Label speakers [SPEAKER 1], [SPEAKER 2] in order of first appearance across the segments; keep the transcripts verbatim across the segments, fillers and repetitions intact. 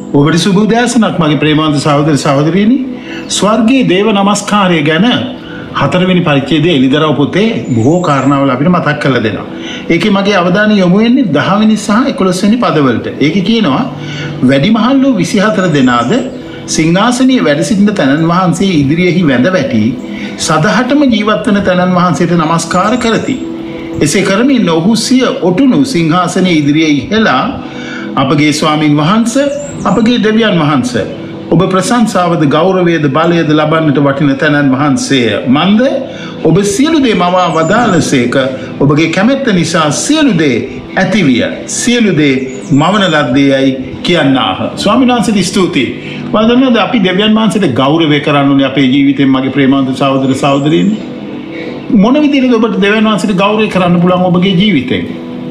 [SPEAKER 1] ඔබට සුබ උදෑසනක් මගේ ප්‍රේමවන්ත සහෝදර සහෝදරියනි. ස්වර්ගයේ දේව නමස්කාරය ගැන හතරවෙනි පරිච්ඡේදයේ එළිදරව් පොතේ බොහෝ කාරණාවල අපිට මතක් කරලා දෙනවා. ඒකේ මගේ අවධානය යොමු වෙන්නේ දහ වෙනි සහ එකොළොස් වෙනි පදවලට. ඒකේ කියනවා වැඩිමහල්ලෝ විසිහතර දෙනාද සිංහාසනයේ වැඩ සිටින තනන් වහන්සේ ඉදිරියෙහි වැඳ වැටි සදහටම ජීවත් වන තනන් වහන්සේට නමස්කාර කරති. එසේ කරමින් ඔහු සිය ඔටුනු සිංහාසනයේ ඉදිරියේ ඉහලා අපගේ ස්වාමින් වහන්සේ අපගේ දෙවියන් වහන්සේ ඔබ ප්‍රශංසාවද ගෞරවයද බලයද ලබන්නට වටින තැනන් වහන්සේ මන්ද ඔබ සියලු දේ මවා වදාළසේක ඔබගේ කැමැත්ත නිසා සියලු දේ ඇතිවිය සියලු දේ මවන ලද්දේයයි කියන්නාහ. ස්වාමීන් වහන්සේට ස්තුතියි. වන්දනද අපි දෙවියන් වහන්සේට ගෞරවය කරන්න ඕනේ අපේ ජීවිතයෙන්. මගේ ප්‍රේමවන්ත සහෝදර සහෝදරීනි, මොන විදිහටද ඔබට දෙවියන් වහන්සේට ගෞරවය කරන්න පුළුවන් ඔබගේ ජීවිතයෙන්?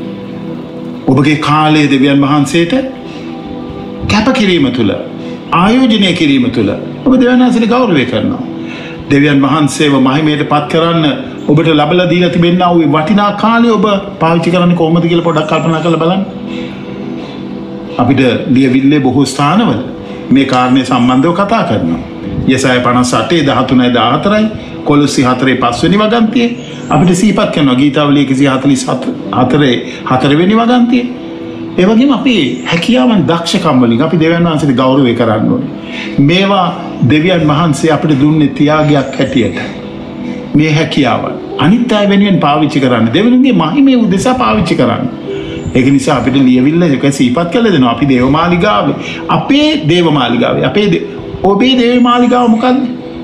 [SPEAKER 1] ඔබගේ කාලය දෙවියන් වහන්සේට කැප කිරීම තුළ, ආයෝජනය කිරීම තුළ ඔබ දෙවියන් වහන්සේට ගෞරවය කරනවා. දෙවියන් වහන්සේව මහිමයට පත් කරන්න ඔබට ලැබලා දීලා තිබෙනා වූ වටිනා කාලය ඔබ පාවිච්චි කරන්නේ කොහොමද කියලා පොඩ්ඩක් කල්පනා කරලා බලන්න. අපිට ලියවිල්ලේ බොහෝ ස්ථානවල මේ කාරණේ සම්බන්ධව කතා කරනවා. යසාය පනස් අටේ දහතුනයි දහහතරයි කොලොස්සි හතරේ පස්වෙනි වගන්තියේ අපිට සිහිපත් කරනවා. ගීතාවලිය එකසිය හතළිස් හතරේ හතරවෙනි වගන්තියේ. ඒ වගේම අපි හැකියාවන් දක්ෂකම් වලින් අපි දෙවියන් වහන්සේට ගෞරවය කරන්න ඕනේ. මේවා දෙවියන් වහන්සේ අපිට දුන්නේ ත්‍යාගයක් හැටියට. මේ හැකියාවන් අනිත් අය වෙනුවෙන් පාවිච්චි කරන්න, දෙවියන්ගේ මහිමේ උදෙසා පාවිච්චි කරන්න. ඒක නිසා අපිට ලියවිල්ල එක සිහිපත් කළ දෙනවා. අපි දේවමාලිගාවේ, අපේ දේවමාලිගාවේ, අපේ ඔබේ දේවමාලිගාව මොකද්ද?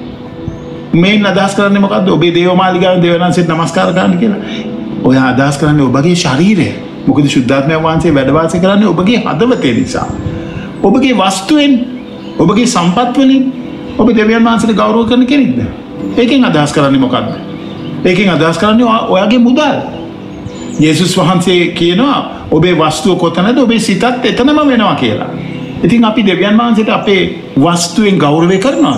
[SPEAKER 1] මේන් අදහස් කරන්නේ මොකද්ද? ඔබේ දේවමාලිගාවේ දෙවියන් වහන්සේට නමස්කාර කරන්න කියලා. ඔය අදහස් කරන්නේ ඔබගේ ශරීරය. මොකද ශුද්ධාත්මය වහන්සේ වැඩ වාසය කරන්නේ ඔබගේ හදවතේ නිසා. ඔබගේ වස්තුවෙන්, ඔබගේ සම්පත් වලින් ඔබ දෙවියන් වහන්සේට ගෞරව කරන කෙනෙක්ද? ඒකෙන් අදහස් කරන්නේ මොකද්ද? ඒකෙන් අදහස් කරන්නේ ඔයාගේ මුදල්. යේසුස් වහන්සේ කියනවා ඔබේ වස්තුව කොතනද ඔබේ සිතත් එතනම වෙනවා කියලා. ඉතින් අපි දෙවියන් වහන්සේට අපේ වස්තුවෙන් ගෞරවය කරනවාද?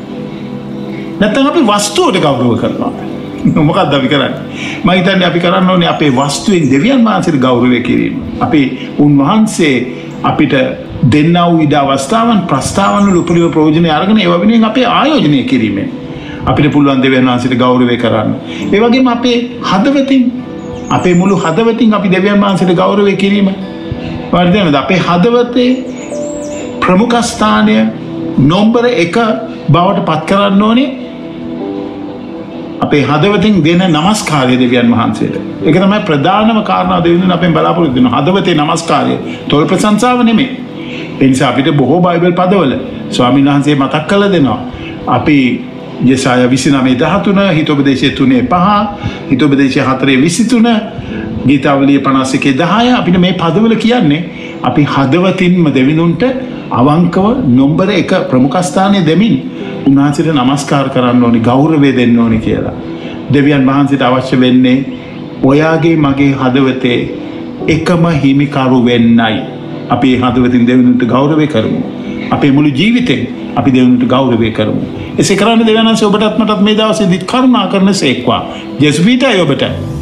[SPEAKER 1] නැත්නම් අපි වස්තුවට ගෞරව කරනවාද? මොකක්ද අපි කරන්නේ? මම හිතන්නේ අපි කරන්න ඕනේ අපේ වස්තුවෙන් දෙවියන් වහන්සේට ගෞරවය කිරීම. අපේ උන්වහන්සේ අපිට දෙන්නා වූ ඉඩ අවස්ථාවන් ප්‍රස්තාවන වල උපරිම ප්‍රයෝජන අරගෙන ඒව වෙනුවෙන් අපේ ආයෝජනය කිරීමෙන් අපිට පුළුවන් දෙවියන් වහන්සේට ගෞරවය කරන්න. ඒ වගේම අපේ හදවතින්, අපේ මුළු හදවතින් අපි දෙවියන් වහන්සේට ගෞරවය කිරීම. වර්ධනද අපේ හදවතේ ප්‍රමුඛ ස්ථානය නම්බර එක බවට පත් කරන්න ඕනේ අපේ හදවතින් දෙන නමස්කාරය දෙවියන් වහන්සේට. ඒක තමයි ප්‍රධානම කාරණාව දෙවියන් අපෙන් බලාපොරොත්තු වෙන හදවතේ නමස්කාරය. තොල් ප්‍රශංසාව නෙමෙයි. ඒ නිසා අපිට බොහෝ බයිබල් පදවල ස්වාමීන් වහන්සේ මතක් කරලා දෙනවා. අපි යසාය විසිනමේ දහතුන, හිතෝපදේශය තුනේ පහ, හිතෝපදේශය හතරේ විසිතුන, ගීතාවලිය පනස් එකේ දහය අපිට මේ පදවල කියන්නේ අපි හදවතින්ම දෙවිඳුන්ට අවංකව නම්බර එක ප්‍රමුඛස්ථානය දෙමින් උන්වහන්සේට නමස්කාර කරන්න ඕනේ, ගෞරවය දෙන්න ඕනේ කියලා. දෙවියන් වහන්සේට අවශ්‍ය වෙන්නේ ඔයාගේ මගේ හදවතේ එකම හිමිකරු වෙන්නයි. අපි හදවතින් දෙවිඳුන්ට ගෞරවය කරමු. අපේ මුළු ජීවිතෙන් අපි දෙවිඳුන්ට ගෞරවය කරමු. එසේ කරන්න දෙවියන් වහන්සේ ඔබටත් මටත් මේ දවසේදී කරුණා කරන සේක්වා. ජේසුස් පිටයි ඔබට.